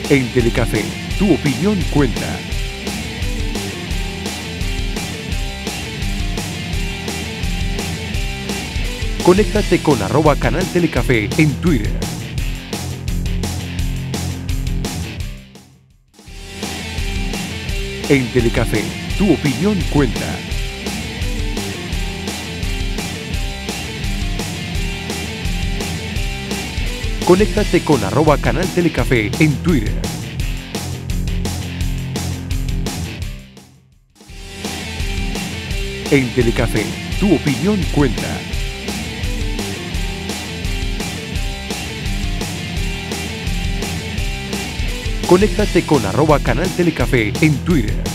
En Telecafé, tu opinión cuenta. Conéctate con @Canal Telecafé en Twitter. En Telecafé, tu opinión cuenta. Conéctate con @Canal Telecafé en Twitter. En Telecafé, tu opinión cuenta. Conéctate con @Canal Telecafé en Twitter.